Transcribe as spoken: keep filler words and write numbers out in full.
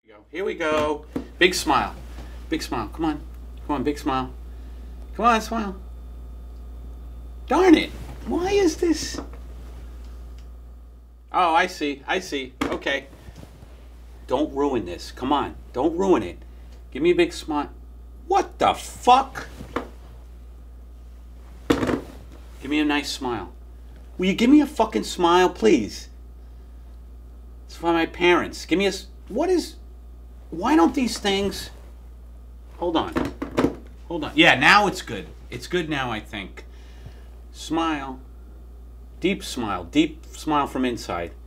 Here we go. Big smile. Big smile. Come on. Come on, big smile. Come on, smile. Darn it. Why is this? Oh, I see. I see. Okay. Don't ruin this. Come on. Don't ruin it. Give me a big smile. What the fuck? Give me a nice smile. Will you give me a fucking smile, please? It's for my parents. Give me a... What is... Why don't these things... Hold on. Hold on. Yeah, now it's good. It's good now, I think. Smile. Deep smile. Deep smile from inside.